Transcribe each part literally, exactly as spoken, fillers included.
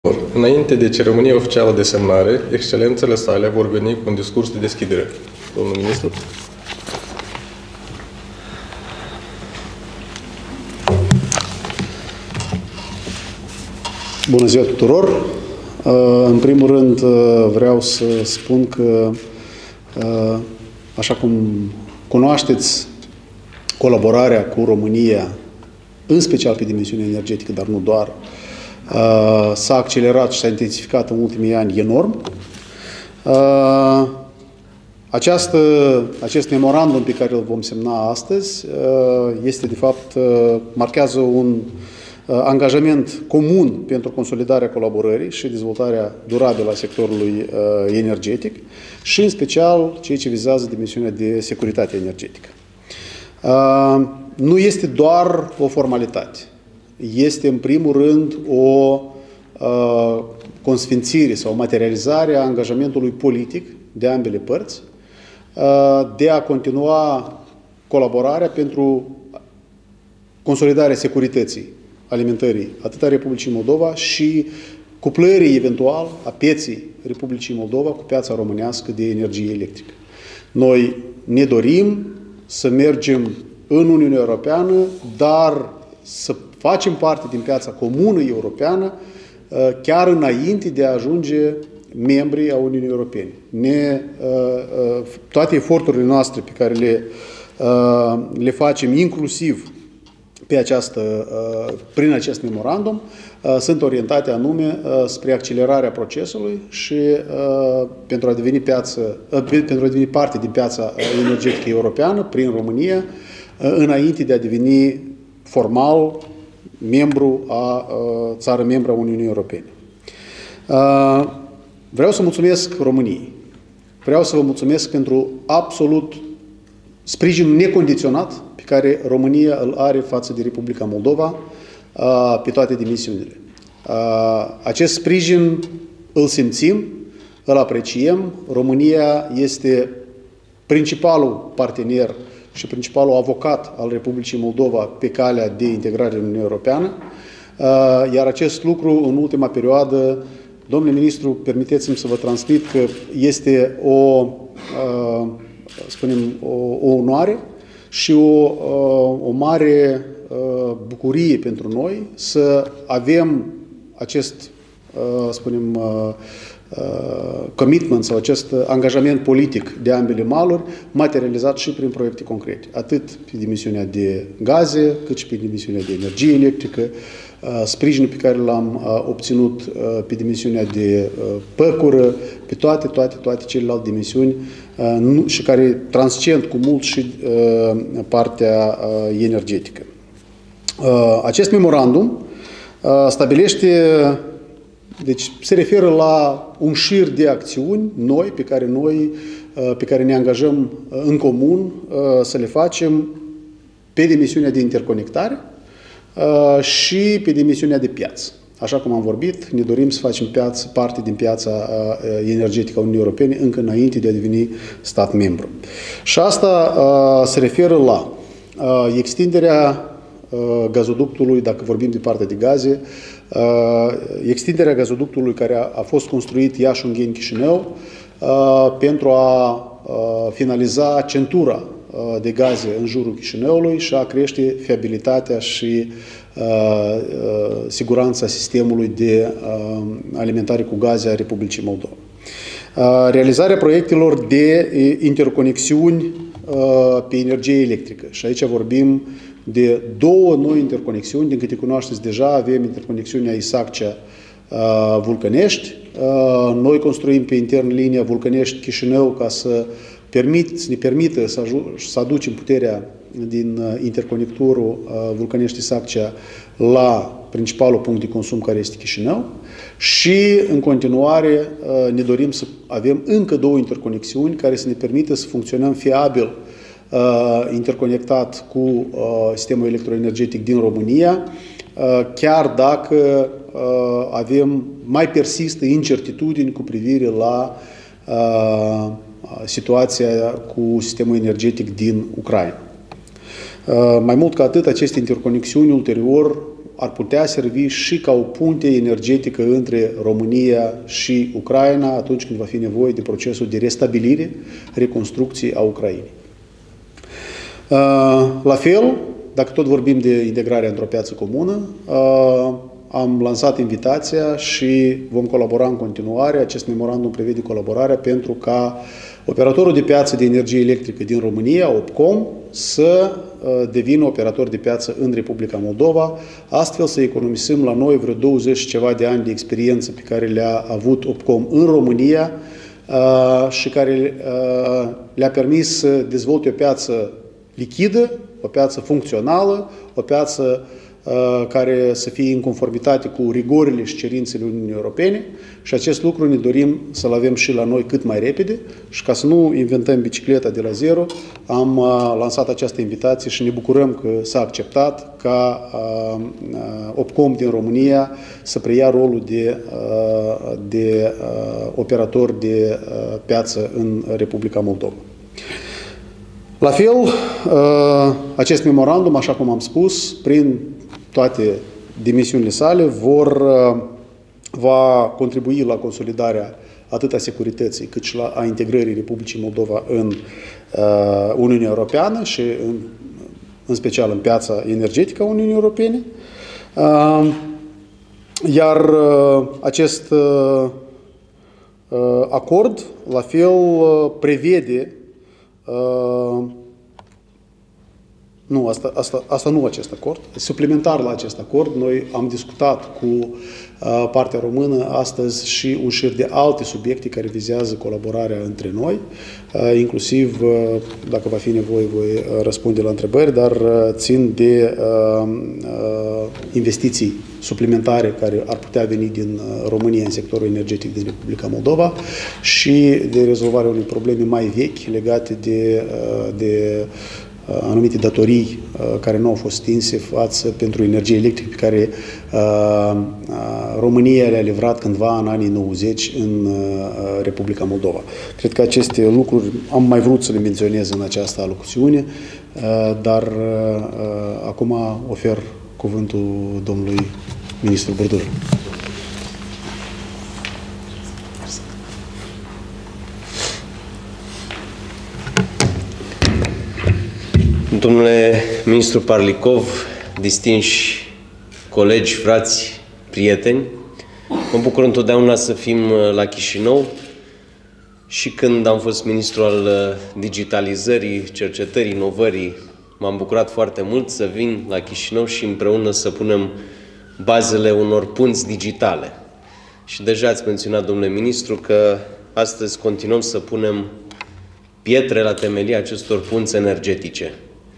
Înainte de ceremonia oficială de semnare, excelențele sale vor veni cu un discurs de deschidere. Domnul ministru. Bună ziua tuturor! În primul rând vreau să spun că, așa cum cunoașteți, colaborarea cu România, în special pe dimensiunea energetică, dar nu doar, s-a accelerat și s-a intensificat în ultimii ani enorm. Această, acest memorandum pe care îl vom semna astăzi este, de fapt, marchează un angajament comun pentru consolidarea colaborării și dezvoltarea durabilă a sectorului energetic și, în special, ceea ce vizează dimensiunea de securitate energetică. Nu este doar o formalitate. Este, în primul rând, o uh, consfințire sau materializare a angajamentului politic de ambele părți uh, de a continua colaborarea pentru consolidarea securității alimentării atât a Republicii Moldova și cuplării eventual a pieței Republicii Moldova cu piața românească de energie electrică. Noi ne dorim să mergem în Uniunea Europeană, dar să facem parte din piața comună europeană chiar înainte de a ajunge membri a Uniunii Europene. Ne, toate eforturile noastre pe care le, le facem inclusiv pe această, prin acest memorandum sunt orientate anume spre accelerarea procesului și pentru a deveni, piață, pentru a deveni parte din piața energetică europeană prin România înainte de a deveni formal membru a țară membră a Uniunii Europene. Vreau să mulțumesc României. Vreau să vă mulțumesc pentru absolut sprijinul necondiționat pe care România îl are față de Republica Moldova pe toate dimensiunile. Acest sprijin îl simțim, îl apreciem. România este principalul partener și principalul avocat al Republicii Moldova pe calea de integrare în Uniunea Europeană, iar acest lucru în ultima perioadă, domnule ministru, permiteți-mi să vă transmit că este o, spunem, o, o onoare și o, o mare bucurie pentru noi să avem acest, spunem, commitment sau acest angajament politic de ambele maluri materializat și prin proiecte concrete, atât pe dimensiunea de gaze, cât și pe dimensiunea de energie electrică, sprijinul pe care l-am obținut pe dimensiunea de păcură, pe toate, toate, toate celelalte dimensiuni și care transcend cu mult și partea energetică. Acest memorandum stabilește, deci se referă la un șir de acțiuni noi pe care noi, pe care ne angajăm în comun să le facem pe dimensiunea de interconectare și pe dimensiunea de piață. Așa cum am vorbit, ne dorim să facem piață, parte din piața energetică a Uniunii Europene încă înainte de a deveni stat membru. Și asta se referă la extinderea gazoductului, dacă vorbim de partea de gaze, extinderea gazoductului care a, a fost construit Iași-Ungheni-Chișinău pentru a finaliza centura de gaze în jurul Chișinăului și a crește fiabilitatea și siguranța sistemului de alimentare cu gaze a Republicii Moldova. Realizarea proiectelor de interconexiuni pe energie electrică. Și aici vorbim de două noi interconexiuni. Din câte cunoașteți deja, avem interconexiunea Isaccea-Vulcănești. Noi construim pe intern linia Vulcănești-Chișinău ca să, permit, să ne permită să, să aducem puterea din interconectorul Vulcănești-Isaccea la principalul punct de consum care este Chișinău și în continuare ne dorim să avem încă două interconexiuni care să ne permită să funcționăm fiabil interconectat cu sistemul electroenergetic din România, chiar dacă avem, mai persistă incertitudini cu privire la situația cu sistemul energetic din Ucraina. Mai mult ca atât, aceste interconexiuni ulterior ar putea servi și ca o punte energetică între România și Ucraina atunci când va fi nevoie de procesul de restabilire, reconstrucție a Ucrainei. La fel, dacă tot vorbim de integrarea într-o piață comună, am lansat invitația și vom colabora în continuare. Acest memorandum prevede colaborarea pentru ca operatorul de piață de energie electrică din România, Opcom, să devină operator de piață în Republica Moldova, astfel să economisim la noi vreo douăzeci și ceva de ani de experiență pe care le-a avut Opcom în România și care le-a permis să dezvolte o piață lichidă, o piață funcțională, o piață care să fie în conformitate cu rigorile și cerințele Uniunii Europene și acest lucru ne dorim să-l avem și la noi cât mai repede și ca să nu inventăm bicicleta de la zero, am lansat această invitație și ne bucurăm că s-a acceptat ca Opcom din România să preia rolul de, de operator de piață în Republica Moldova. La fel, acest memorandum, așa cum am spus, prin toate dimensiunile sale, vor, va contribui la consolidarea atât a securității cât și la a integrării Republicii Moldova în Uniunea Europeană și în, în special în piața energetică a Uniunii Europene. Iar acest acord, la fel, prevede Uh, nu, asta, asta, asta nu acest acord. Suplimentar la acest acord, noi am discutat cu uh, partea română astăzi și un șir de alte subiecte care vizează colaborarea între noi, uh, inclusiv, uh, dacă va fi nevoie, voi uh, răspunde la întrebări, dar uh, țin de uh, uh, investiții suplimentare care ar putea veni din uh, România în sectorul energetic din Republica Moldova și de rezolvarea unei probleme mai vechi legate de, uh, de anumite datorii uh, care nu au fost stinse față pentru energie electrică pe care uh, uh, România le-a livrat cândva în anii nouăzeci în uh, Republica Moldova. Cred că aceste lucruri am mai vrut să le menționez în această alocuțiune, uh, dar uh, acum ofer cuvântul domnului ministru Burdură. Domnule ministru Parlikov, distinși colegi, frați, prieteni, mă bucur întotdeauna să fim la Chișinău și când am fost ministru al digitalizării, cercetării, inovării, m-am bucurat foarte mult să vin la Chișinău și împreună să punem bazele unor punți digitale. Și deja ați menționat, domnule ministru, că astăzi continuăm să punem pietre la temelia acestor punți energetice.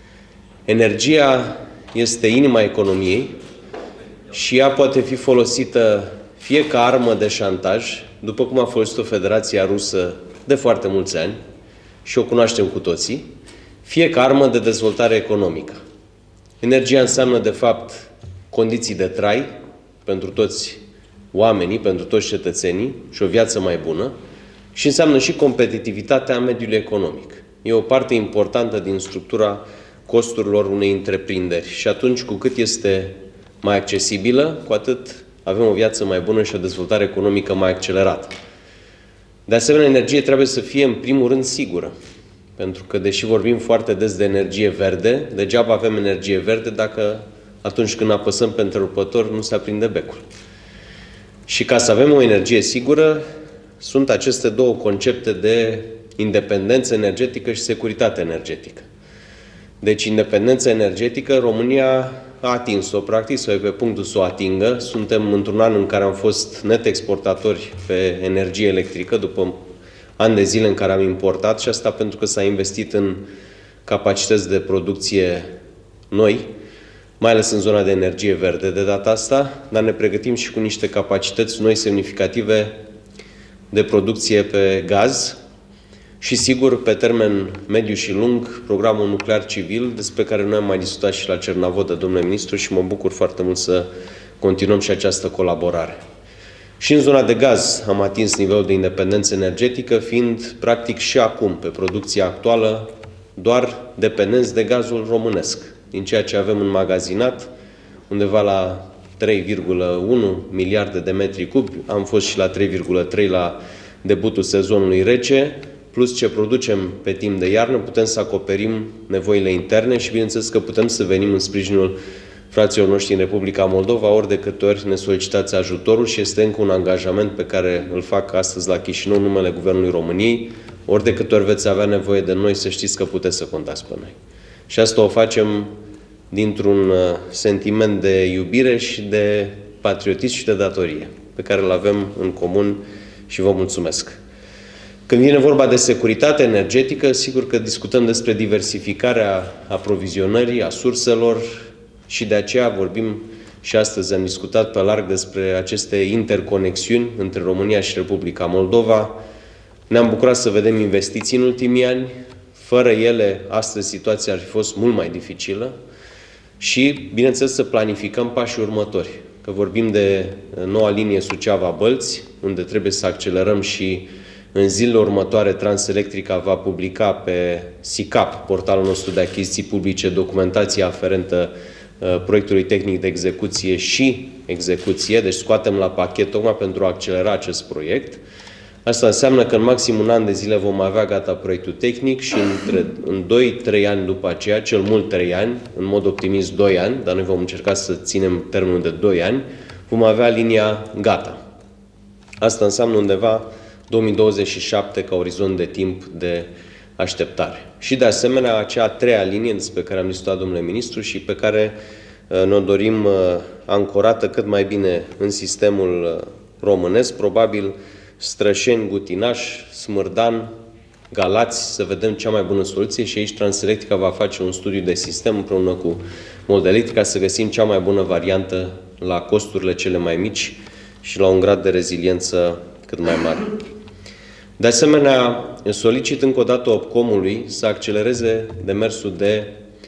Energia este inima economiei și ea poate fi folosită fie ca armă de șantaj, după cum a folosit-o Federația Rusă de foarte mulți ani și o cunoaștem cu toții, fie ca armă de dezvoltare economică. Energia înseamnă, de fapt, condiții de trai pentru toți oamenii, pentru toți cetățenii și o viață mai bună și înseamnă și competitivitatea mediului economic. E o parte importantă din structura costurilor unei întreprinderi și atunci cu cât este mai accesibilă, cu atât avem o viață mai bună și o dezvoltare economică mai accelerată. De asemenea, energie trebuie să fie în primul rând sigură, pentru că deși vorbim foarte des de energie verde, degeaba avem energie verde dacă atunci când apăsăm pe întrerupător nu se aprinde becul. Și ca să avem o energie sigură, sunt aceste două concepte de independență energetică și securitate energetică. Deci, independența energetică, România a atins-o, practic, sau e pe punctul să o atingă. Suntem într-un an în care am fost net exportatori pe energie electrică, după ani de zile în care am importat, și asta pentru că s-a investit în capacități de producție noi, mai ales în zona de energie verde de data asta, dar ne pregătim și cu niște capacități noi semnificative de producție pe gaz și, sigur, pe termen mediu și lung, programul nuclear civil, despre care noi am mai discutat și la Cernavodă, domnule ministru, și mă bucur foarte mult să continuăm și această colaborare. Și în zona de gaz am atins nivelul de independență energetică, fiind, practic, și acum, pe producția actuală, doar dependenți de gazul românesc, din ceea ce avem înmagazinat, undeva la trei virgulă unu miliarde de metri cubi, am fost și la trei virgulă trei la debutul sezonului rece, plus ce producem pe timp de iarnă, putem să acoperim nevoile interne și bineînțeles că putem să venim în sprijinul fraților noștri în Republica Moldova, ori de câte ori ne solicitați ajutorul și este încă un angajament pe care îl fac astăzi la Chișinău în numele Guvernului României, ori de câte ori veți avea nevoie de noi, să știți că puteți să contați pe noi. Și asta o facem dintr-un sentiment de iubire și de patriotism și de datorie, pe care îl avem în comun și vă mulțumesc. Când vine vorba de securitate energetică, sigur că discutăm despre diversificarea aprovizionării, a surselor și de aceea vorbim și astăzi am discutat pe larg despre aceste interconexiuni între România și Republica Moldova. Ne-am bucurat să vedem investiții în ultimii ani. Fără ele, astăzi situația ar fi fost mult mai dificilă și, bineînțeles, să planificăm pașii următori. Că vorbim de noua linie Suceava-Bălți, unde trebuie să accelerăm și în zilele următoare Transelectrica va publica pe SICAP, portalul nostru de achiziții publice, documentația aferentă uh, proiectului tehnic de execuție și execuție, deci scoatem la pachet tocmai pentru a accelera acest proiect. Asta înseamnă că în maxim un an de zile vom avea gata proiectul tehnic și între, în doi trei ani după aceea, cel mult trei ani, în mod optimist doi ani, dar noi vom încerca să ținem termenul de doi ani, vom avea linia gata. Asta înseamnă undeva două mii douăzeci și șapte ca orizont de timp de așteptare. Și de asemenea, acea a treia linie despre care am discutat, domnule ministru, și pe care ne-o dorim ancorată cât mai bine în sistemul românesc, probabil Strășeni, Gutinaș, Smârdan, Galați, să vedem cea mai bună soluție și aici Transelectrica va face un studiu de sistem împreună cu Moldelectrica să găsim cea mai bună variantă la costurile cele mai mici și la un grad de reziliență cât mai mare. De asemenea, solicit încă o dată Opcomului să accelereze demersul de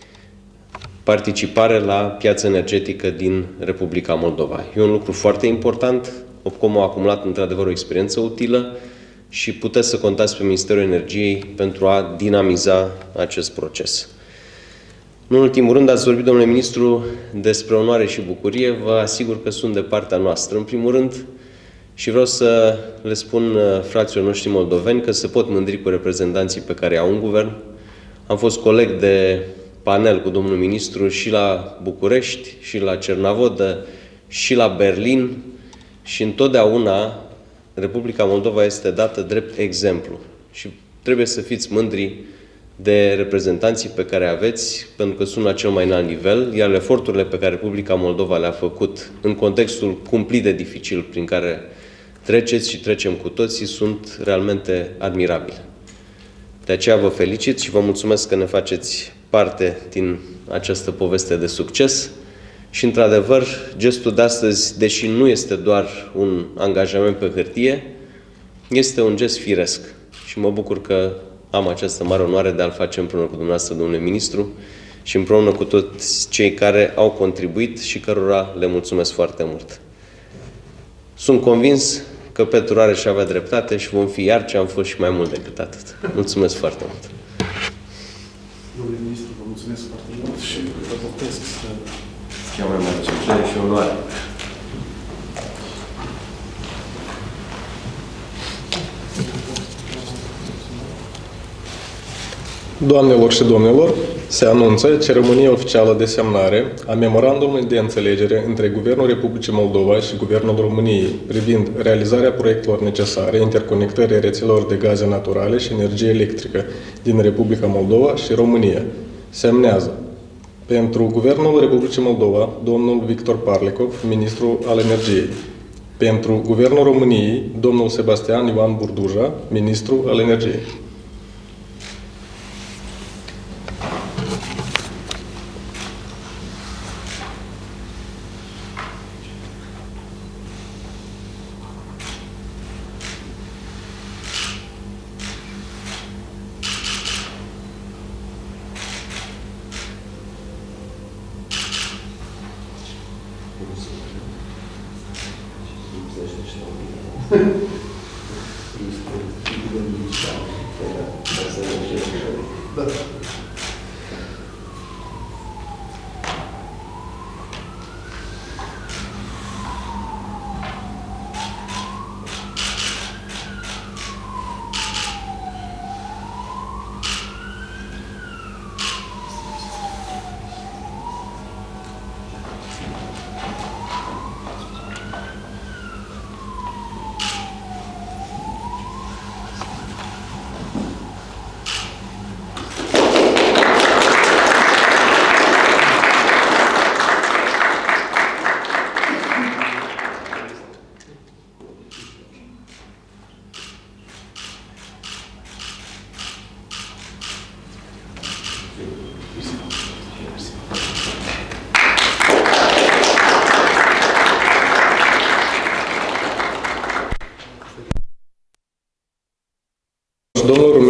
participare la piața energetică din Republica Moldova. E un lucru foarte important. Opcomul a acumulat într-adevăr o experiență utilă și puteți să contați pe Ministerul Energiei pentru a dinamiza acest proces. În ultimul rând, ați vorbit, domnule ministru, despre onoare și bucurie. Vă asigur că sunt de partea noastră. În primul rând, și vreau să le spun fraților noștri moldoveni că se pot mândri cu reprezentanții pe care au în guvern. Am fost coleg de panel cu domnul ministru și la București, și la Cernavodă, și la Berlin. Și întotdeauna Republica Moldova este dată drept exemplu. Și trebuie să fiți mândri de reprezentanții pe care aveți, pentru că sunt la cel mai înalt nivel, iar eforturile pe care Republica Moldova le-a făcut în contextul cumplit de dificil prin care treceți și trecem cu toții sunt realmente admirabile. De aceea vă felicit și vă mulțumesc că ne faceți parte din această poveste de succes. Și, într-adevăr, gestul de astăzi, deși nu este doar un angajament pe hârtie, este un gest firesc. Și mă bucur că am această mare onoare de a-l face împreună cu dumneavoastră, domnule ministru, și împreună cu toți cei care au contribuit și cărora le mulțumesc foarte mult. Sunt convins că Petru are și avea dreptate și vom fi iar ce am fost și mai mult decât atât. Mulțumesc foarte mult! Domnule ministru, vă mulțumesc foarte mult și vă poftesc să... Cea mai mare plăcere și onoare. Doamnelor și domnilor, se anunță ceremonia oficială de semnare a memorandumului de înțelegere între Guvernul Republicii Moldova și Guvernul României privind realizarea proiectelor necesare interconectării rețelelor de gaze naturale și energie electrică din Republica Moldova și România. Semnează pentru Guvernul Republicii Moldova, domnul Victor Parlikov, ministru al Energiei. Pentru Guvernul României, domnul Sebastian Ioan Burduja, ministru al Energiei.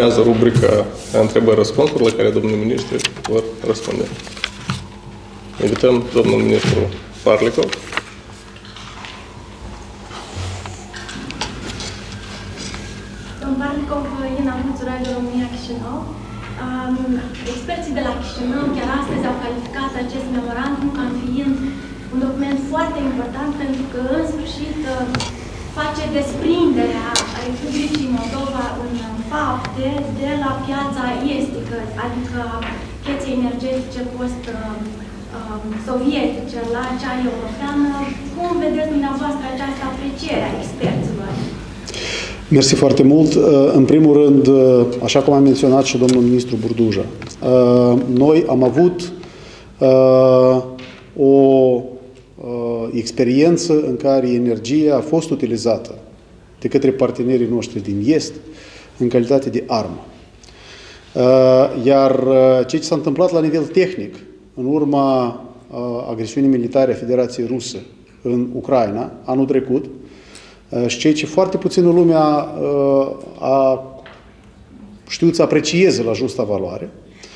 urmează rubrica întrebări-răspunsuri la care domnul ministru vor răspunde. Invităm domnul ministru Parlikov. Domnul Parlikov, Ina Muțurai de România Chișinău. Um, experții de la Chișinău chiar astăzi au calificat acest memorandum ca fiind un document foarte important pentru că, în sfârșit, face desprinderea Republicii Moldova în fapte de la piața estică, adică piețe energetice post-sovietice la cea europeană. Cum vedeți dumneavoastră această apreciere a experților? Mersi foarte mult. În primul rând, așa cum a menționat și domnul ministru Burduja, noi am avut o experiență în care energia a fost utilizată de către partenerii noștri din Est în calitate de armă. Iar ceea ce s-a întâmplat la nivel tehnic în urma agresiunii militare a Federației Ruse în Ucraina anul trecut și ceea ce foarte puțină lumea a știut să aprecieze la justa valoare,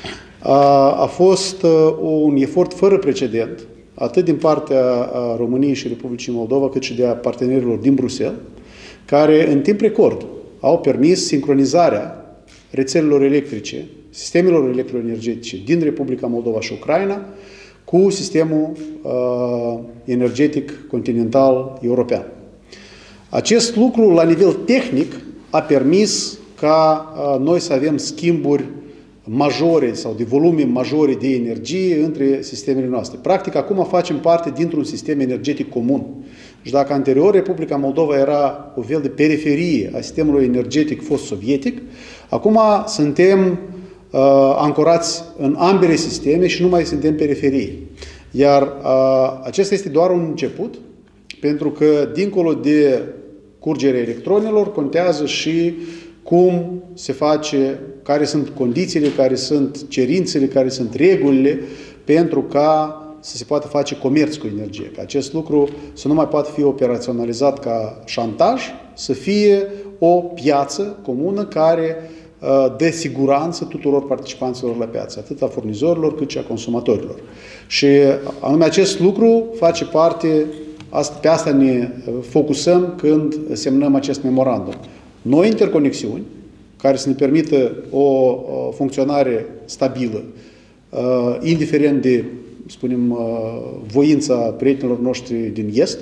a fost un efort fără precedent atât din partea României și Republicii Moldova, cât și de a partenerilor din Bruxelles, care în timp record au permis sincronizarea rețelelor electrice, sistemelor electroenergetice din Republica Moldova și Ucraina cu sistemul uh, energetic continental european. Acest lucru, la nivel tehnic, a permis ca uh, noi să avem schimburi majore sau de volume majore de energie între sistemele noastre. Practic, acum facem parte dintr-un sistem energetic comun. Și dacă anterior Republica Moldova era o fel de periferie a sistemului energetic fost sovietic, acum suntem uh, ancorați în ambele sisteme și nu mai suntem periferie. Iar uh, acesta este doar un început, pentru că dincolo de curgerea electronilor contează și cum se face, care sunt condițiile, care sunt cerințele, care sunt regulile pentru ca să se poată face comerț cu energie. Ca acest lucru să nu mai poată fi operaționalizat ca șantaj, să fie o piață comună care uh, dă siguranță tuturor participanților la piață, atât a furnizorilor cât și a consumatorilor. Și anume acest lucru face parte, asta, pe asta ne focusăm când semnăm acest memorandum. Noi interconexiuni care să ne permită o, o funcționare stabilă, uh, indiferent de, spunem, uh, voința prietenilor noștri din Est,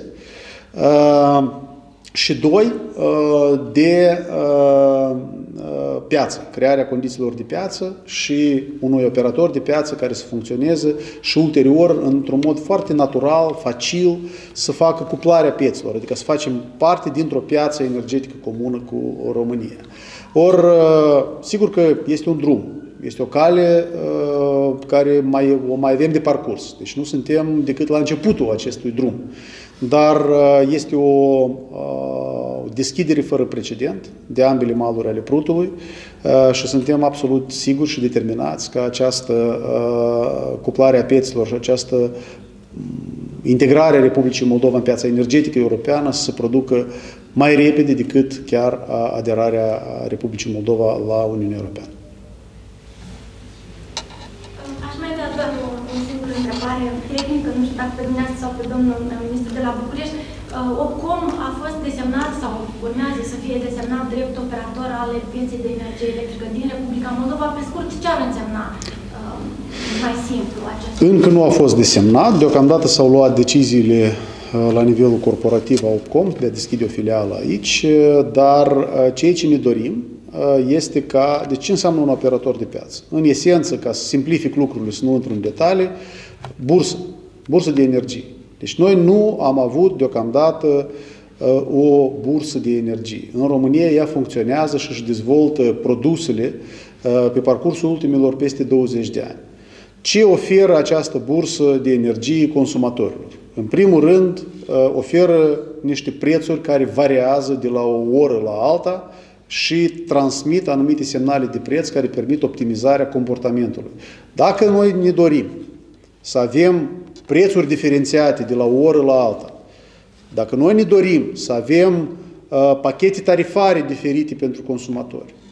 uh, și doi, uh, de uh, uh, piață, crearea condițiilor de piață și unui operator de piață care să funcționeze și ulterior, într-un mod foarte natural, facil, să facă cuplarea piețelor, adică să facem parte dintr-o piață energetică comună cu România. Or, sigur că este un drum, este o cale uh, care mai, o mai avem de parcurs. Deci nu suntem decât la începutul acestui drum. Dar uh, este o uh, deschidere fără precedent de ambele maluri ale Prutului uh, și suntem absolut siguri și determinați ca această uh, cuplare a piețelor și această integrarea Republicii Moldova în piața energetică europeană să se producă mai repede decât chiar aderarea Republicii Moldova la Uniunea Europeană. Aș mai avea doar o, o singură întrebare tehnică, nu știu dacă pe dumneavoastră sau pe domnul ministru de la București. OPCOM a fost desemnat sau urmează să fie desemnat drept operator al pieței de energie electrică din Republica Moldova. Pe scurt, ce ar însemna mai simplu acest lucru? Încă nu a fost desemnat. Deocamdată s-au luat deciziile la nivelul corporativ a OPCOM de a deschide o filială aici, dar ceea ce ne dorim este ca, deci ce înseamnă un operator de piață? În esență, ca să simplific lucrurile, să nu intru în detalii, bursă, bursă de energie. Deci noi nu am avut deocamdată o bursă de energie. În România ea funcționează și își dezvoltă produsele pe parcursul ultimilor peste douăzeci de ani. Ce oferă această bursă de energie consumatorilor? În primul rând, oferă niște prețuri care variază de la o oră la alta și transmit anumite semnale de preț care permit optimizarea comportamentului. Dacă noi ne dorim să avem prețuri diferențiate de la o oră la alta, dacă noi ne dorim să avem uh, pachete tarifare diferite pentru consumatori,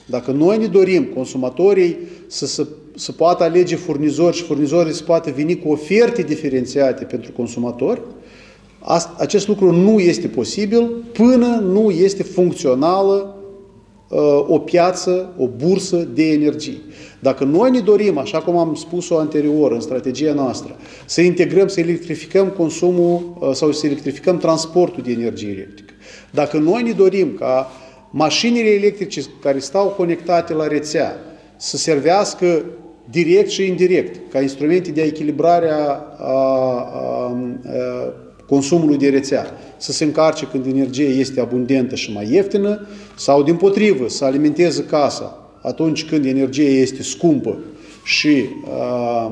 Dacă noi ne dorim consumatorii să, să, să poată alege furnizori și furnizorii să poată veni cu oferte diferențiate pentru consumatori, acest lucru nu este posibil până nu este funcțională o piață, o bursă de energie. Dacă noi ne dorim, așa cum am spus-o anterior în strategia noastră, să integrăm, să electrificăm consumul sau să electrificăm transportul de energie electrică, dacă noi ne dorim ca mașinile electrice care stau conectate la rețea să servească direct și indirect ca instrumente de echilibrare a, a, a, a consumului de rețea, să se încarce când energia este abundentă și mai ieftină, sau dimpotrivă, să alimenteze casa atunci când energia este scumpă și a, a,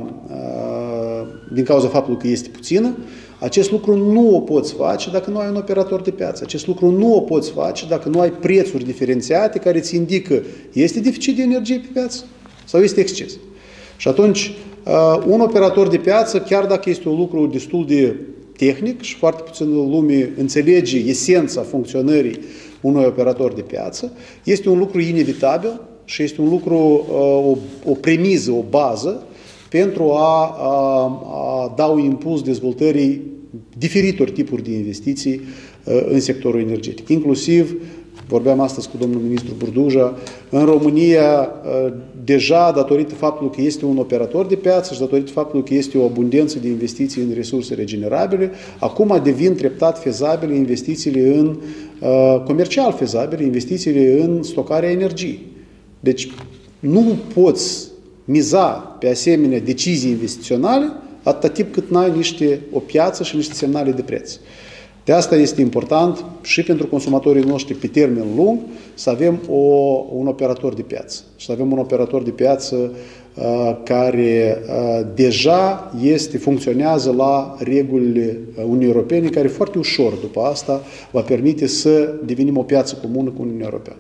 din cauza faptului că este puțină, acest lucru nu o poți face dacă nu ai un operator de piață. Acest lucru nu o poți face dacă nu ai prețuri diferențiate care îți indică este deficit de energie pe piață sau este exces. Și atunci, un operator de piață, chiar dacă este un lucru destul de tehnic și foarte puțin lume înțelege esența funcționării unui operator de piață, este un lucru inevitabil și este un lucru, o, o premiză, o bază pentru a, a, a da un impuls dezvoltării diferitor tipuri de investiții în sectorul energetic. Inclusiv, vorbeam astăzi cu domnul ministru Burduja, în România, deja datorită faptului că este un operator de piață și datorită faptului că este o abundență de investiții în resurse regenerabile, acum devin treptat fezabile investițiile în, comercial fezabile, investițiile în stocarea energiei. Deci nu poți miza pe asemenea decizii investiționale atâta timp cât n-ai niște, o piață și niște semnale de preț. De asta este important și pentru consumatorii noștri pe termen lung să avem o, un operator de piață. Și să avem un operator de piață uh, care uh, deja este, funcționează la regulile Uniunii Europene, care foarte ușor după asta va permite să devenim o piață comună cu Uniunea Europeană.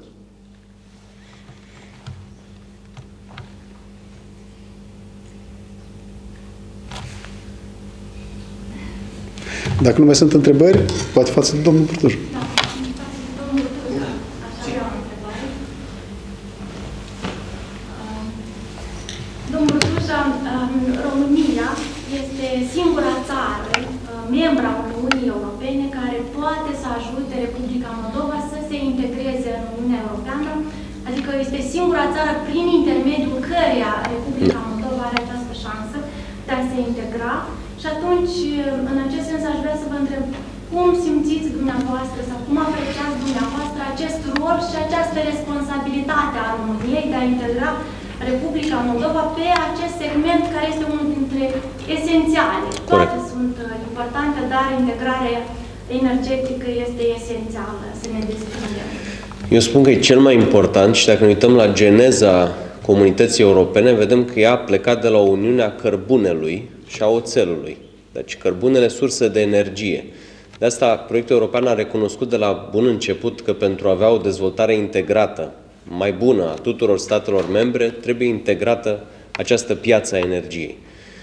Dacă nu mai sunt întrebări, poate față de domnul Burduja. Da, domnul Burduja, așa eu am întrebare. Domnul Burduja, România este singura țară, membra Uniunii Europene, care poate să ajute Republica Moldova să se integreze în Uniunea Europeană, adică este singura țară prin intermediul căreia Republica Moldova are această șansă de a se integra. Și atunci, în acest sens, aș vrea să vă întreb cum simțiți dumneavoastră sau cum apreciați dumneavoastră acest rol și această responsabilitate a României de a integra Republica Moldova pe acest segment care este unul dintre esențiale. Toate sunt importante, dar integrarea energetică este esențială, să ne desprindem. Eu spun că e cel mai important și dacă ne uităm la geneza comunității europene, vedem că ea a plecat de la Uniunea Cărbunelui și a oțelului. Deci cărbunele sursă de energie. De asta proiectul european a recunoscut de la bun început că pentru a avea o dezvoltare integrată, mai bună a tuturor statelor membre, trebuie integrată această piață a energiei.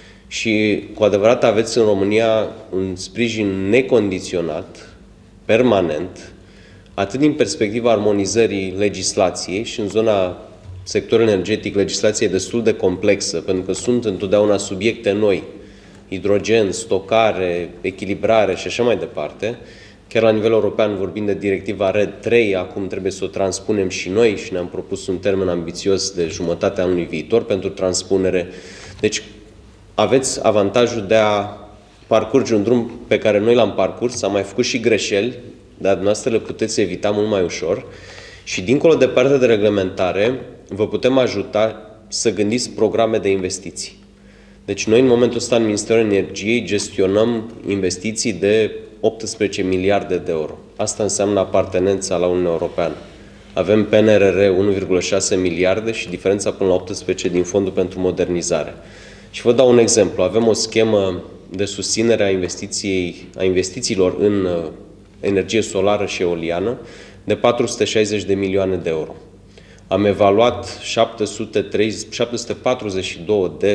Și cu adevărat aveți în România un sprijin necondiționat, permanent, atât din perspectiva armonizării legislației și în zona sectorul energetic, legislația e destul de complexă, pentru că sunt întotdeauna subiecte noi, hidrogen, stocare, echilibrare și așa mai departe. Chiar la nivel european vorbim de directiva R E D trei, acum trebuie să o transpunem și noi și ne-am propus un termen ambițios de jumătatea anului viitor pentru transpunere. Deci aveți avantajul de a parcurge un drum pe care noi l-am parcurs, am mai făcut și greșeli, dar dumneavoastră le puteți evita mult mai ușor. Și dincolo de partea de reglementare, vă putem ajuta să gândiți programe de investiții. Deci noi în momentul ăsta în Ministerul Energiei gestionăm investiții de optsprezece miliarde de euro. Asta înseamnă apartenența la Uniunea Europeană. Avem P N R R unu virgulă șase miliarde și diferența până la optsprezece din Fondul pentru Modernizare. Și vă dau un exemplu. Avem o schemă de susținere a, investiției, a investițiilor în energie solară și eoliană de patru sute șaizeci de milioane de euro. Am evaluat șapte sute patruzeci și două de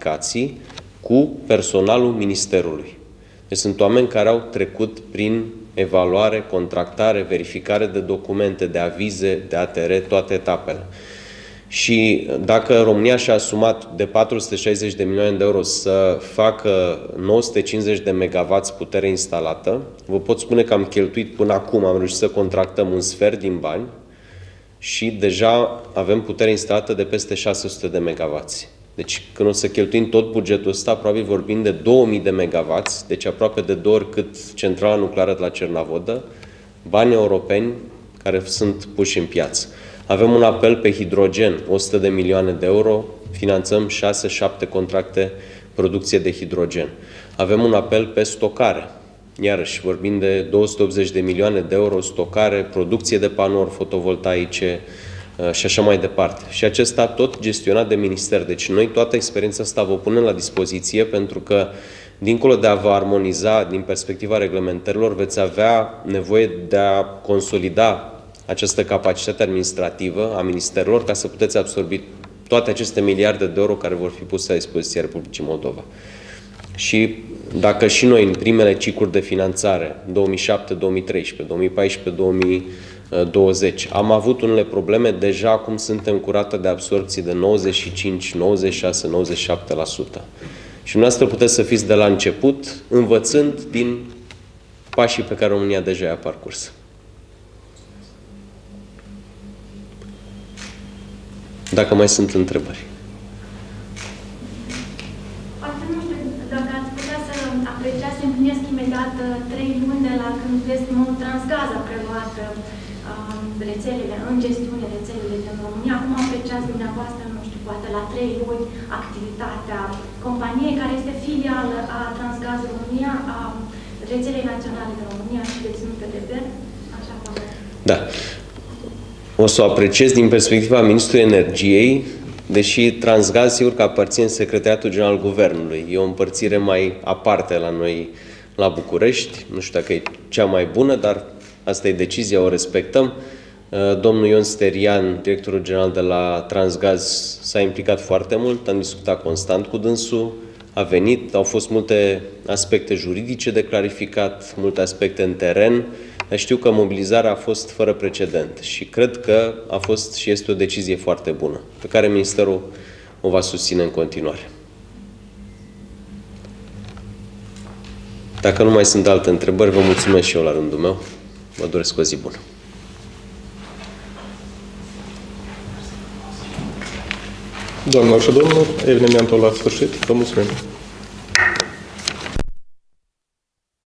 aplicații cu personalul Ministerului. Deci sunt oameni care au trecut prin evaluare, contractare, verificare de documente, de avize, de A T R, toate etapele. Și dacă România și-a asumat de patru sute șaizeci de milioane de euro să facă nouă sute cincizeci de megawatts putere instalată, vă pot spune că am cheltuit până acum, am reușit să contractăm un sfert din bani și deja avem putere instalată de peste șase sute de megawatts. Deci când o să cheltuim tot bugetul ăsta, probabil vorbim de două mii de megawatts, deci aproape de două ori cât centrala nucleară de la Cernavodă, bani europeni care sunt puși în piață. Avem un apel pe hidrogen, o sută de milioane de euro, finanțăm șase șapte contracte producție de hidrogen. Avem un apel pe stocare, iarăși vorbim de două sute optzeci de milioane de euro, stocare, producție de panouri fotovoltaice și așa mai departe. Și acesta tot gestionat de minister. Deci noi toată experiența asta vă punem la dispoziție pentru că dincolo de a vă armoniza din perspectiva reglementărilor, veți avea nevoie de a consolida această capacitate administrativă a ministerilor ca să puteți absorbi toate aceste miliarde de euro care vor fi puse la dispoziția Republicii Moldova. Și dacă și noi în primele cicluri de finanțare, două mii șapte două mii treisprezece, două mii paisprezece două mii douăzeci, am avut unele probleme, deja acum suntem cu rată de absorpție de nouăzeci și cinci, nouăzeci și șase, nouăzeci și șapte la sută. Și dumneavoastră puteți să fiți de la început, învățând din pașii pe care România deja i-a parcurs. Dacă mai sunt întrebări. Poate nu știu dacă ați putea să apreciați, se împlinesc imediat trei luni de la când Vestmont Transgaz a preluat uh, rețelele, în gestiune rețelele din România. Acum apreciați dumneavoastră, nu știu, poate la trei luni, activitatea companiei care este filială a Transgaz România, a rețelei naționale de România și deținută de Bern. Așa că... Da. O să o apreciez din perspectiva Ministrului Energiei, deși Transgaz, sigur că aparține Secretariatul General Guvernului. E o împărțire mai aparte la noi la București. Nu știu dacă e cea mai bună, dar asta e decizia, o respectăm. Domnul Ion Sterian, directorul general de la Transgaz, s-a implicat foarte mult, am discutat constant cu dânsul, a venit, au fost multe aspecte juridice de clarificat, multe aspecte în teren. Știu că mobilizarea a fost fără precedent și cred că a fost și este o decizie foarte bună, pe care Ministerul o va susține în continuare. Dacă nu mai sunt alte întrebări, vă mulțumesc și eu la rândul meu. Vă doresc o zi bună. Doamnelor și domnilor, evenimentul la sfârșit. Vă mulțumim.